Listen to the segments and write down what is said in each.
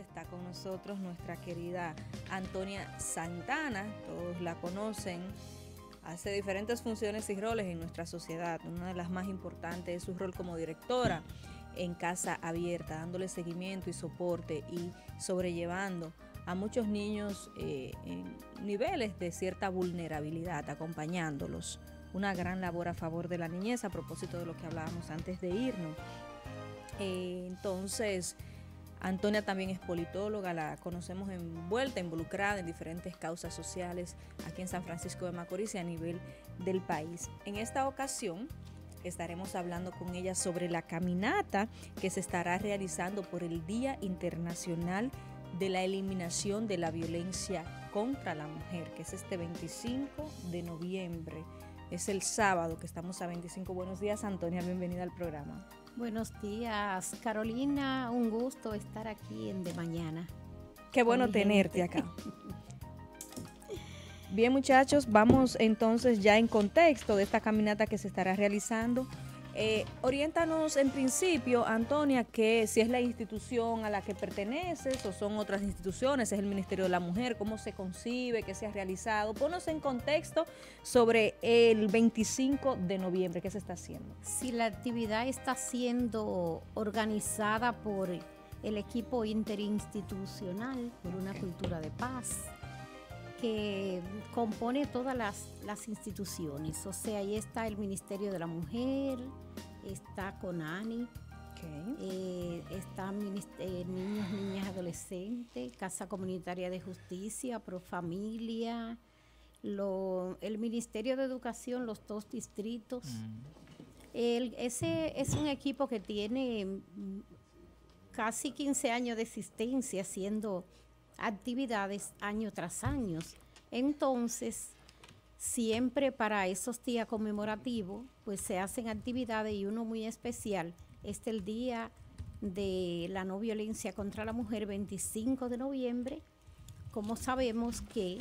está con nosotros nuestra querida Antonia Santana. Todos la conocen, hace diferentes funciones y roles en nuestra sociedad. Una de las más importantes es su rol como directora en Casa Abierta, dándole seguimiento y soporte y sobrellevando a muchos niños en niveles de cierta vulnerabilidad, acompañándolos. Una gran labor a favor de la niñez, a propósito de lo que hablábamos antes de irnos. Entonces, Antonia también es politóloga, la conocemos involucrada en diferentes causas sociales aquí en San Francisco de Macorís y a nivel del país. En esta ocasión estaremos hablando con ella sobre la caminata que se estará realizando por el Día Internacional de la Eliminación de la Violencia contra la Mujer, que es este 25 de noviembre. Es el sábado que estamos a 25. Buenos días, Antonia, bienvenida al programa. Buenos días, Carolina, un gusto estar aquí en De Mañana. Qué bueno tenerte acá. Bien, muchachos, vamos entonces ya en contexto de esta caminata que se estará realizando. Oriéntanos en principio, Antonia, que si es la institución a la que perteneces o son otras instituciones, es el Ministerio de la Mujer, cómo se concibe, qué se ha realizado. Ponos en contexto sobre el 25 de noviembre, qué se está haciendo. Sí, la actividad está siendo organizada por el equipo interinstitucional por una cultura de paz, que compone todas las instituciones. O sea, ahí está el Ministerio de la Mujer, está CONANI, está Niños, Niñas, Adolescentes, Casa Comunitaria de Justicia, Profamilia, el Ministerio de Educación, los 2 distritos. Ese es un equipo que tiene casi 15 años de existencia haciendo actividades año tras año. Entonces, siempre para esos días conmemorativos, pues se hacen actividades y uno muy especial es el Día de la No Violencia contra la Mujer, 25 de noviembre. Como sabemos que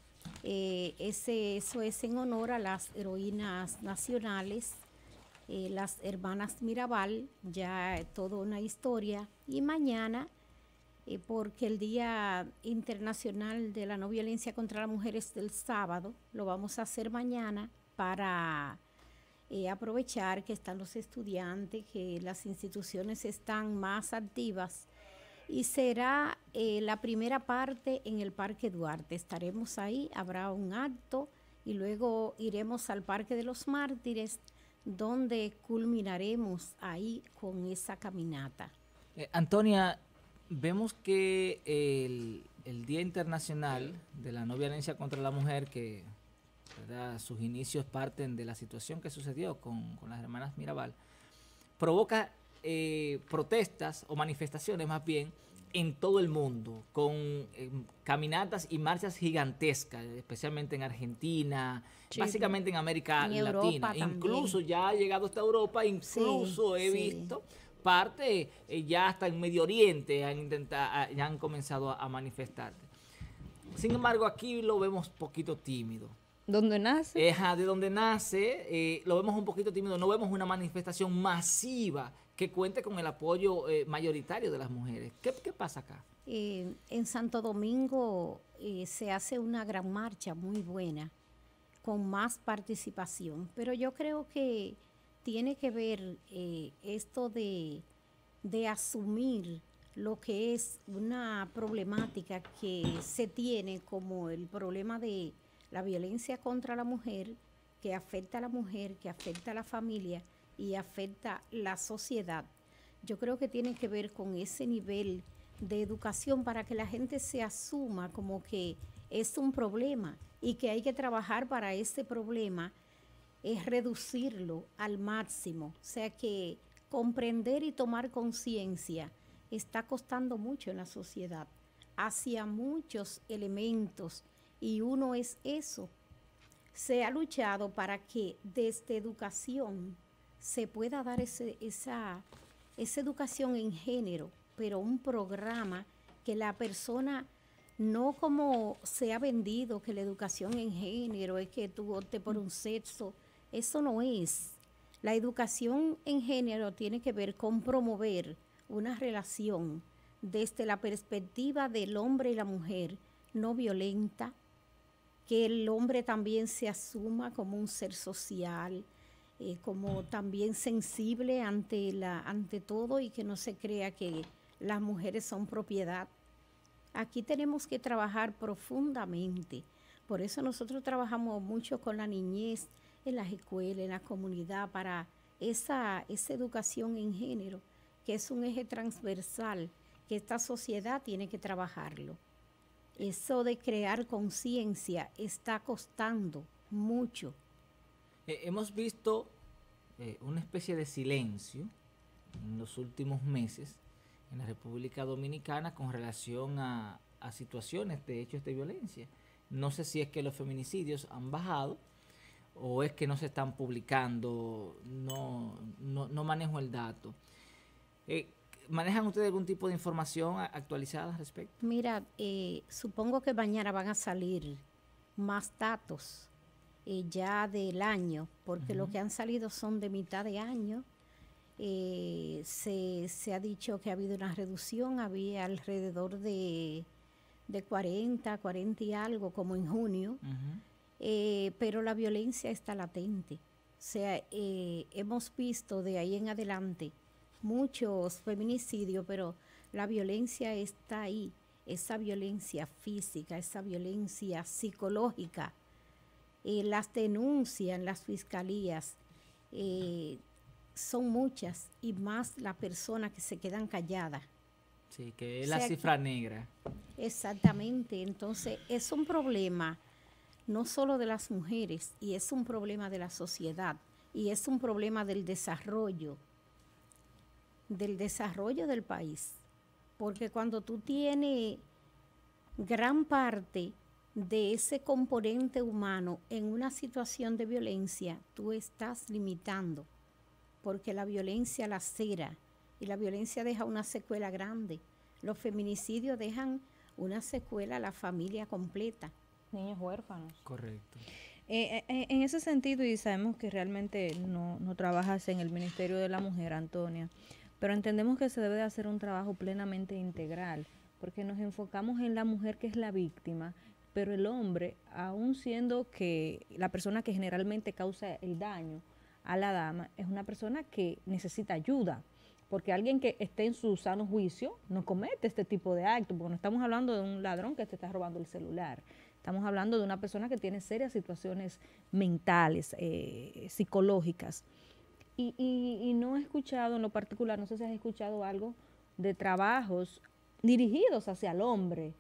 eso es en honor a las heroínas nacionales, las hermanas Mirabal, ya toda una historia, y mañana porque el Día Internacional de la No Violencia contra la Mujer es el sábado, lo vamos a hacer mañana para aprovechar que están los estudiantes, que las instituciones están más activas, y será la primera parte en el Parque Duarte. Estaremos ahí, habrá un acto y luego iremos al Parque de los Mártires, donde culminaremos ahí con esa caminata. Antonia, vemos que el Día Internacional de la No Violencia contra la Mujer, que ¿verdad? Sus inicios parten de la situación que sucedió con las hermanas Mirabal, provoca protestas o manifestaciones más bien en todo el mundo, con caminatas y marchas gigantescas, especialmente en Argentina, sí, básicamente en América Latina. Incluso ya ha llegado hasta Europa, incluso he visto parte ya hasta en Medio Oriente ya han comenzado a manifestar. Sin embargo, aquí lo vemos poquito tímido. ¿Dónde nace? De donde nace, lo vemos un poquito tímido. No vemos una manifestación masiva que cuente con el apoyo mayoritario de las mujeres. ¿Qué pasa acá? En Santo Domingo se hace una gran marcha muy buena, con más participación, pero yo creo que tiene que ver esto de asumir lo que es una problemática que se tiene como el problema de la violencia contra la mujer, que afecta a la mujer, que afecta a la familia y afecta a la sociedad. Yo creo que tiene que ver con ese nivel de educación para que la gente se asuma como que es un problema y que hay que trabajar para ese problema, es reducirlo al máximo. O sea que comprender y tomar conciencia está costando mucho en la sociedad, hacia muchos elementos, y uno es eso. Se ha luchado para que desde educación se pueda dar esa educación en género, pero un programa que la persona, no como se ha vendido, que la educación en género es que tú optes por un sexo. Eso no es. La educación en género tiene que ver con promover una relación desde la perspectiva del hombre y la mujer no violenta, que el hombre también se asuma como un ser social, como también sensible ante todo, y que no se crea que las mujeres son propiedad. Aquí tenemos que trabajar profundamente. Por eso nosotros trabajamos mucho con la niñez en las escuelas, en la comunidad, para esa educación en género, que es un eje transversal, que esta sociedad tiene que trabajarlo. Eso de crear conciencia está costando mucho. Hemos visto una especie de silencio en los últimos meses en la República Dominicana con relación a situaciones de hechos de violencia. No sé si es que los feminicidios han bajado o es que no se están publicando, no manejo el dato. ¿Manejan ustedes algún tipo de información actualizada al respecto? Mira, supongo que mañana van a salir más datos ya del año, porque lo que han salido son de mitad de año. Se ha dicho que ha habido una reducción, había alrededor de 40 y algo, como en junio, pero la violencia está latente. O sea, hemos visto de ahí en adelante muchos feminicidios, pero la violencia está ahí, esa violencia física, esa violencia psicológica. Las denuncias en las fiscalías son muchas, y más las personas que se quedan calladas. Sí, que es la cifra negra. Exactamente, entonces es un problema no solo de las mujeres, y es un problema de la sociedad, y es un problema del desarrollo del país, porque cuando tú tienes gran parte de ese componente humano en una situación de violencia, tú estás limitando, porque la violencia lacera y la violencia deja una secuela grande. Los feminicidios dejan una secuela a la familia completa. Niños huérfanos. Correcto. En ese sentido, y sabemos que realmente no trabajas en el Ministerio de la Mujer, Antonia, pero entendemos que se debe de hacer un trabajo plenamente integral, porque nos enfocamos en la mujer, que es la víctima, pero el hombre, aún siendo que la persona que generalmente causa el daño a la dama, es una persona que necesita ayuda, porque alguien que esté en su sano juicio no comete este tipo de actos, porque no estamos hablando de un ladrón que te está robando el celular, estamos hablando de una persona que tiene serias situaciones mentales, psicológicas. Y no he escuchado en lo particular, no sé si has escuchado algo de trabajos dirigidos hacia el hombre,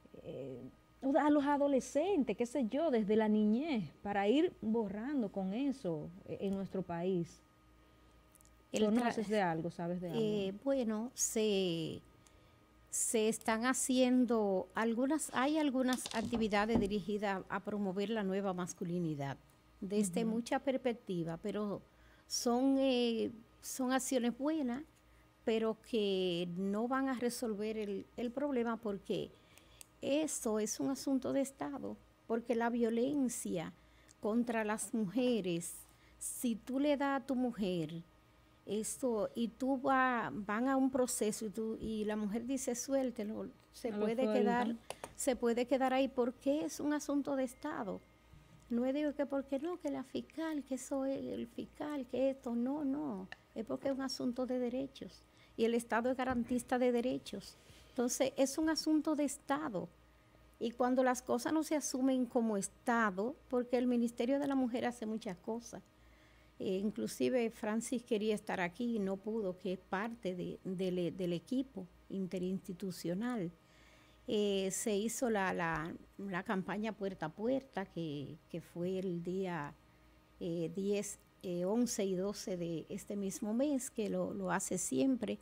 a los adolescentes, qué sé yo, desde la niñez, para ir borrando con eso en nuestro país. ¿Conoces de algo, sabes de algo? Bueno, se están haciendo hay algunas actividades dirigidas a promover la nueva masculinidad desde mucha perspectiva, pero son acciones buenas, pero que no van a resolver el problema, porque eso es un asunto de Estado, porque la violencia contra las mujeres, si tú le das a tu mujer esto y tú van a un proceso y la mujer dice suéltelo, se puede quedar ahí, porque es un asunto de Estado. No es digo que porque no, que la fiscal, que eso es el fiscal, que esto, no, es porque es un asunto de derechos, y el Estado es garantista de derechos. Entonces, es un asunto de Estado, y cuando las cosas no se asumen como Estado, porque el Ministerio de la Mujer hace muchas cosas, inclusive Francis quería estar aquí y no pudo, que es parte del equipo interinstitucional. Se hizo la campaña Puerta a Puerta, que fue el día 10, 11 y 12 de este mismo mes, que lo hace siempre.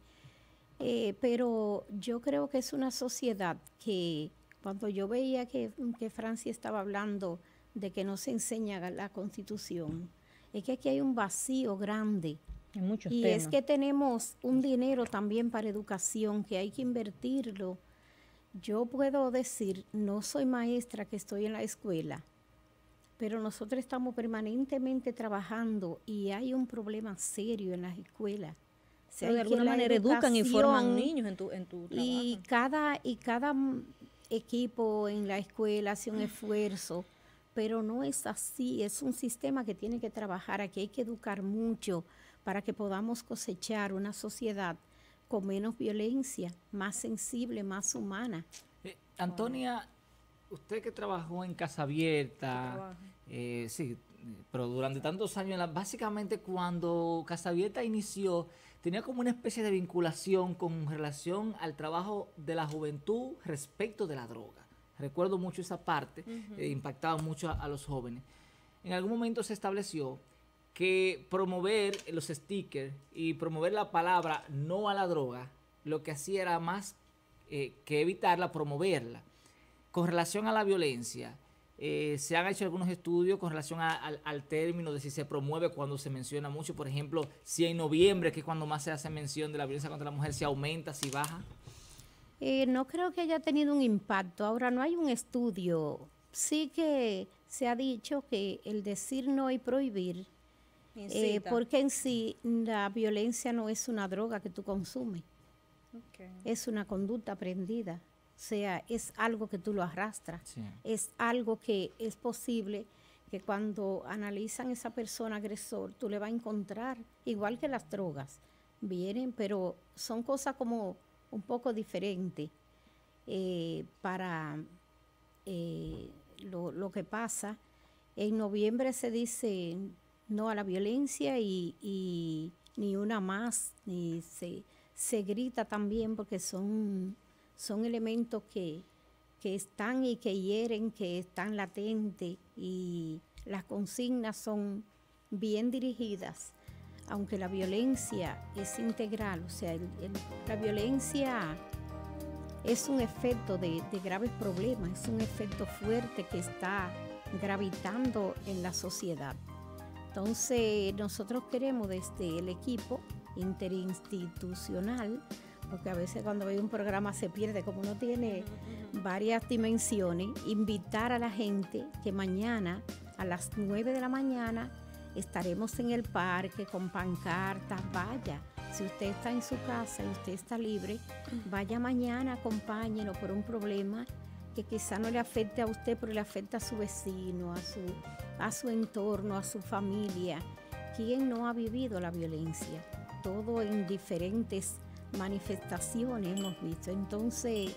Pero yo creo que es una sociedad que, cuando yo veía que Francia estaba hablando de que no se enseña la Constitución, es que aquí hay un vacío grande. En muchos y temas. Es que tenemos un dinero también para educación que hay que invertirlo. Yo puedo decir, no soy maestra, que estoy en la escuela, pero nosotros estamos permanentemente trabajando, y hay un problema serio en las escuelas Pero de alguna manera educan y forman niños en tu trabajo. Y cada equipo en la escuela hace un esfuerzo, pero no es así, es un sistema que tiene que trabajar, aquí hay que educar mucho para que podamos cosechar una sociedad con menos violencia, más sensible, más humana. Antonia, usted que trabajó en Casa Abierta, sí, pero durante tantos años, básicamente cuando Casa Abierta inició, tenía como una especie de vinculación con relación al trabajo de la juventud respecto de la droga. Recuerdo mucho esa parte, impactaba mucho a los jóvenes. En algún momento se estableció que promover los stickers y promover la palabra no a la droga, lo que hacía era más que evitarla, promoverla. Con relación a la violencia, se han hecho algunos estudios con relación al término de si se promueve cuando se menciona mucho. Por ejemplo, si en noviembre, que es cuando más se hace mención de la violencia contra la mujer, si aumenta, si baja. No creo que haya tenido un impacto. Ahora, no hay un estudio. Sí que se ha dicho que el decir no y prohibir, porque en sí la violencia no es una droga que tú consumes. Es una conducta aprendida. O sea, es algo que tú lo arrastras. Sí. Es algo que es posible que cuando analizan esa persona agresor, tú le vas a encontrar, igual que las drogas, vienen, pero son cosas como un poco diferentes para lo que pasa. En noviembre se dice no a la violencia y ni una más, ni se grita también porque son elementos que están y que hieren, que están latentes, y las consignas son bien dirigidas, aunque la violencia es integral. O sea, la violencia es un efecto de graves problemas, es un efecto fuerte que está gravitando en la sociedad. Entonces, nosotros queremos desde el equipo interinstitucional, porque a veces cuando ve un programa se pierde, como uno tiene varias dimensiones, invitar a la gente que mañana a las 9 de la mañana estaremos en el parque con pancartas. Vaya, si usted está en su casa y usted está libre, vaya mañana, acompáñenos por un problema que quizá no le afecte a usted, pero le afecta a su vecino, a su entorno, a su familia. ¿Quién no ha vivido la violencia? Todo en diferentes manifestaciones hemos visto. Entonces,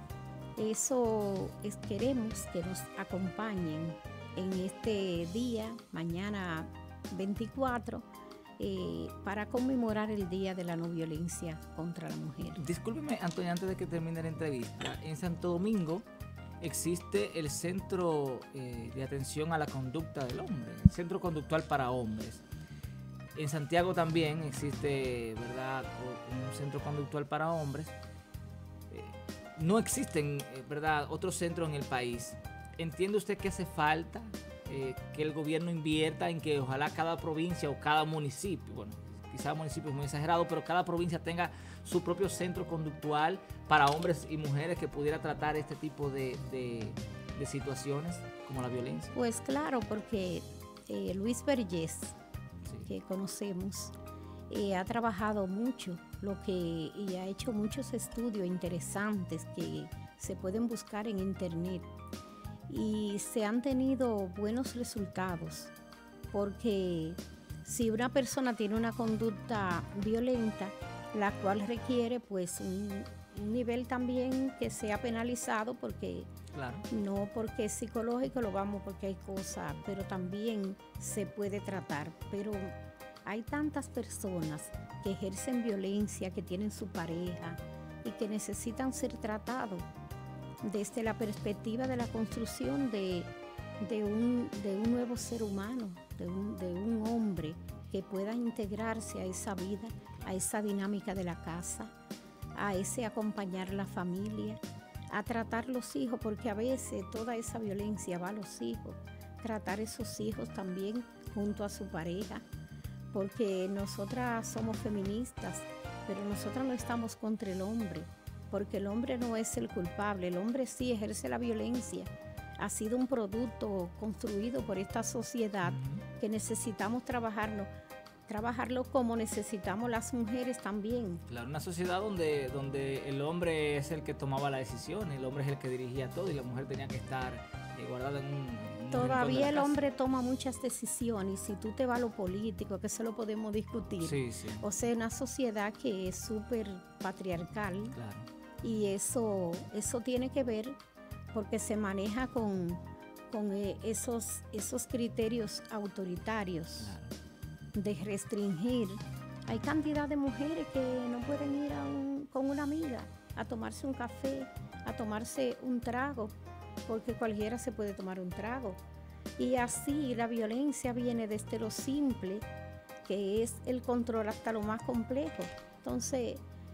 queremos que nos acompañen en este día, mañana 24, para conmemorar el Día de la No Violencia contra la Mujer. Discúlpeme, Antonia, antes de que termine la entrevista, en Santo Domingo existe el Centro de Atención a la Conducta del Hombre, el Centro Conductual para Hombres. En Santiago también existe, ¿verdad?, un centro conductual para hombres. No existen, ¿verdad?, otros centros en el país. ¿Entiende usted que hace falta que el gobierno invierta en que ojalá cada provincia o cada municipio, bueno, quizá municipio es muy exagerado, pero cada provincia tenga su propio centro conductual para hombres y mujeres que pudiera tratar este tipo de situaciones como la violencia? Pues claro, porque Luis Vergés, que conocemos, ha trabajado mucho y ha hecho muchos estudios interesantes que se pueden buscar en internet, y se han tenido buenos resultados, porque si una persona tiene una conducta violenta, la cual requiere pues un nivel también que sea penalizado, porque claro, no porque es psicológico, lo vamos porque hay cosas, pero también se puede tratar. Pero hay tantas personas que ejercen violencia, que tienen su pareja y que necesitan ser tratados desde la perspectiva de la construcción de un nuevo ser humano, de un hombre que pueda integrarse a esa vida, a esa dinámica de la casa, a ese acompañar la familia, a tratar los hijos, porque a veces toda esa violencia va a los hijos, tratar esos hijos también junto a su pareja, porque nosotras somos feministas, pero nosotras no estamos contra el hombre, porque el hombre no es el culpable, el hombre sí ejerce la violencia, ha sido un producto construido por esta sociedad que necesitamos trabajarlo, trabajarlo como necesitamos las mujeres también. Claro, una sociedad donde el hombre es el que tomaba la decisión, el hombre es el que dirigía todo y la mujer tenía que estar guardada en un Todavía el hombre toma muchas decisiones, y si tú te vas a lo político, que eso lo podemos discutir. Sí, sí. O sea, una sociedad que es súper patriarcal. Claro. Y eso tiene que ver porque se maneja con esos criterios autoritarios, claro, de restringir. Hay cantidad de mujeres que no pueden ir con una amiga a tomarse un café, a tomarse un trago, porque cualquiera se puede tomar un trago. Y así la violencia viene desde lo simple, que es el control, hasta lo más complejo. Entonces,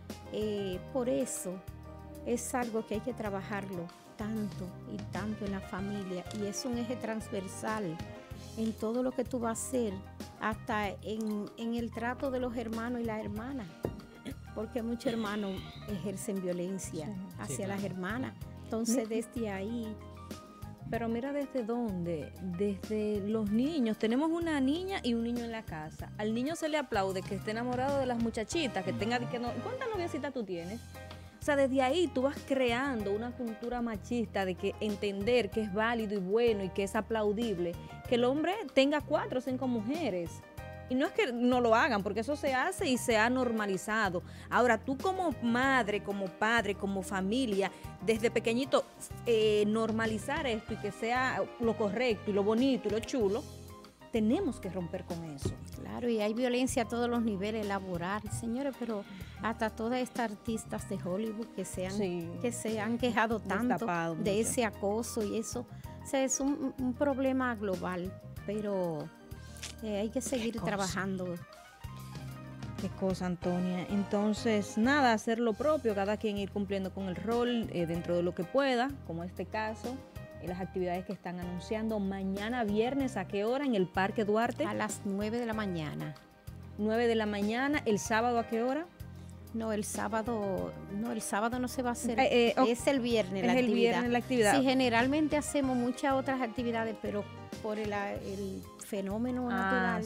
por eso es algo que hay que trabajarlo tanto y tanto en la familia, y es un eje transversal en todo lo que tú vas a hacer, hasta en el trato de los hermanos y las hermanas, porque muchos hermanos ejercen violencia hacia las hermanas. Entonces, desde ahí. Pero mira desde dónde, desde los niños. Tenemos una niña y un niño en la casa. Al niño se le aplaude que esté enamorado de las muchachitas, que tenga que no. ¿Cuántas noviecitas tú tienes? O sea, desde ahí tú vas creando una cultura machista de que entender que es válido y bueno y que es aplaudible que el hombre tenga 4 o 5 mujeres. Y no es que no lo hagan, porque eso se hace y se ha normalizado. Ahora, tú como madre, como padre, como familia, desde pequeñito, normalizar esto y que sea lo correcto y lo bonito y lo chulo, tenemos que romper con eso. Claro, y hay violencia a todos los niveles, laboral, señores, pero hasta todas estas artistas de Hollywood que se han quejado tanto de ese acoso y eso. O sea, es un problema global, pero hay que seguir trabajando. Qué cosa, Antonia. Entonces, nada, hacer lo propio, cada quien ir cumpliendo con el rol dentro de lo que pueda, como este caso, las actividades que están anunciando mañana viernes, ¿a qué hora? En el Parque Duarte. A las 9 de la mañana. 9 de la mañana, ¿el sábado a qué hora? No, el sábado no se va a hacer, es el viernes la actividad. Viernes la actividad. Sí, generalmente hacemos muchas otras actividades, pero por el fenómeno natural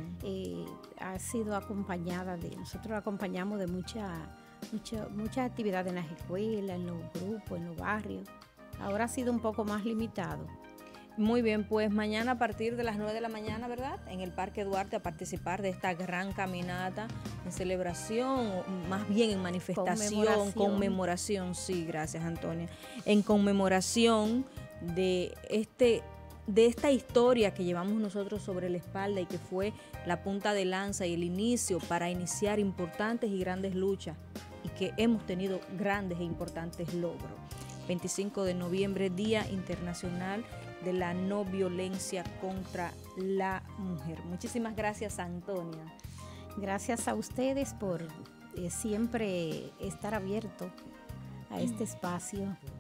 ha sido acompañada nosotros acompañamos de muchas actividades en las escuelas, en los grupos, en los barrios. Ahora ha sido un poco más limitado. Muy bien, pues mañana a partir de las 9 de la mañana, ¿verdad? En el Parque Duarte a participar de esta gran caminata en celebración, o más bien en manifestación, conmemoración, sí, gracias Antonia, en conmemoración de esta historia que llevamos nosotros sobre la espalda y que fue la punta de lanza y el inicio para iniciar importantes y grandes luchas y que hemos tenido grandes e importantes logros. 25 de noviembre, Día Internacional de la No Violencia contra la Mujer. Muchísimas gracias, Antonia. Gracias a ustedes por siempre estar abierto a este espacio.